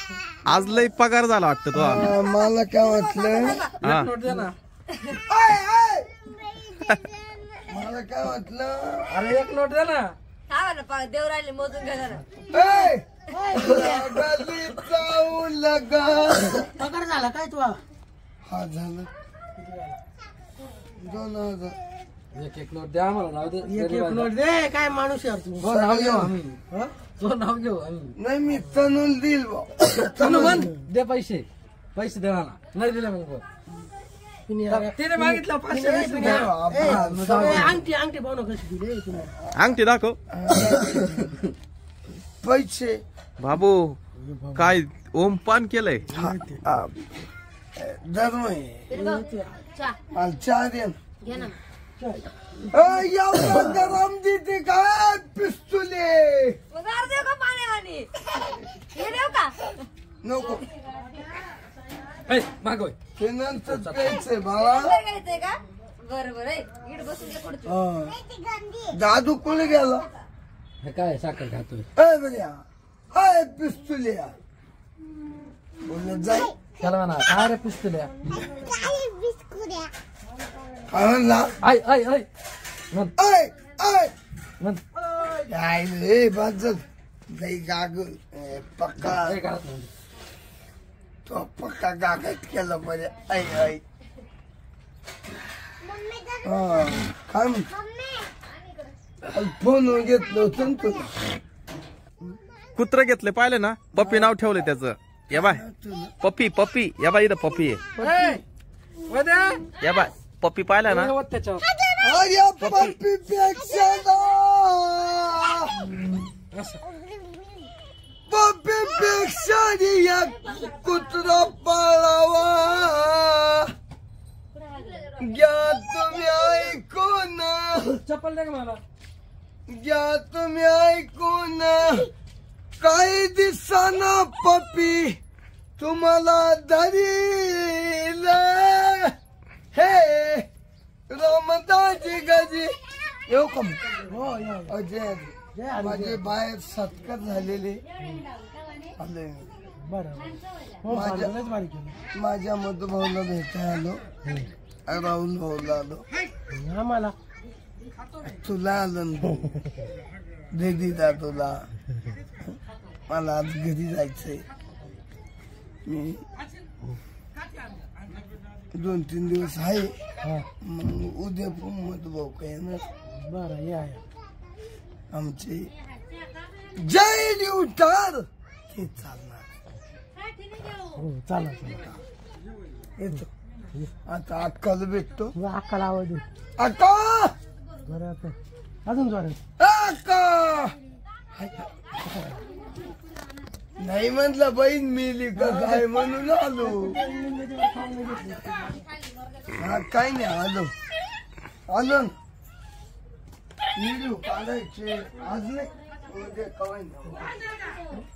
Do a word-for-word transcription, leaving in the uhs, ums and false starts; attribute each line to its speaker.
Speaker 1: आज लय पगार झाला वाटतं तो.
Speaker 2: मला काय वाटलं मला काय वाटलं
Speaker 3: अरे एक नोट दे ना.
Speaker 4: देव राहिले मोजून घ्या ना.
Speaker 2: जाऊ लगा
Speaker 3: पगार झाला काय तू?
Speaker 2: हा झालं दोन हजार.
Speaker 3: एक एक नोट द्या आम्हाला. राहू दे.
Speaker 5: एक एक नोट दे. काय माणूस यार तू.
Speaker 3: नाव घेऊ आम्ही. तो नाव घेऊ आम्ही.
Speaker 2: नाही मी तनुल देईल
Speaker 3: तनु बंद दे पैसे. पैसे दे ना. नाही दिले मग तिने मागितलं पाचशे.
Speaker 5: अंगठी अंगठी पाहू कशी दिली तुला.
Speaker 1: अंगठी दाखव.
Speaker 2: पैसे
Speaker 1: बाबू काय ओमपान केलंय.
Speaker 2: धर्म मला चहा दे
Speaker 4: घ्या ना.
Speaker 2: गरम देते काय पिस्तुले
Speaker 4: देऊ का पाण्यावानी हे देऊ का
Speaker 2: नको
Speaker 3: मागोय
Speaker 2: ते नंतर प्यायचंय बाळा.
Speaker 4: घ्यायचंय का? बरोबर आहे. इकडे बसून घे पुढचं.
Speaker 2: दादू कोणी गेला.
Speaker 3: हे काय साखर खातोय.
Speaker 2: अय बऱ्या हाय पिस्तुलिया बोलत जाय.
Speaker 3: चला म्हणा काय रे पिस्तुल्या.
Speaker 2: काय म्हणला.
Speaker 3: आय आय आय म्हण
Speaker 2: अय अय
Speaker 3: म्हण.
Speaker 2: काय रे बाजल नाही गाग पक्का
Speaker 3: काय करत नाही.
Speaker 2: तो पक्का गागत केला बरे. ऐ ऐ काय म्हण फोन घेतलं होतं ना तुला.
Speaker 1: कुत्र घेतले पाहिले ना. पप्पी नाव ठेवले त्याचं. या बाय पप्पी पप्पी. या बाय इथं पप्पी आहे. या बाय पप्पी पाहिला ना.
Speaker 3: त्याच्यावर
Speaker 2: अरे पप्पी पेक्षा पप्पी पेक्षा या कुत्रा पाळावा. घ्या तुम्ही ऐकून
Speaker 3: चप्पल दे मला.
Speaker 2: घ्या तुम्ही ऐकून काही दिसाना पप्पी तुम्हाला धरील. हे रमदाची गजी येऊ का अजय माझे बाहेर सत्कार झालेले आले. माझ्या मधुभाऊला भेटायला आलो. राहुल भाऊला आलो.
Speaker 5: आम्हाला
Speaker 2: तुला आलो दीदी दा तुला. मला आज घरी जायचंय. मी दोन तीन दिवस आहे. मग उद्या पण मधुभाऊ काय ना.
Speaker 5: बरं या
Speaker 2: आमचे जय उठार ते चालणार.
Speaker 5: हो चालेल चालेल.
Speaker 2: येतो आता अक्काला भेटतो.
Speaker 5: अक्काला आवाज दे.
Speaker 2: अक्का
Speaker 5: बरं आता अजून जोरात.
Speaker 2: अक्का नाही म्हटलं बहीण मिली का काय म्हणून आलो. हा काय नाही आलो आलो ना. व्हिडिओ काढायचे आज नाही उद्या कवाय ना.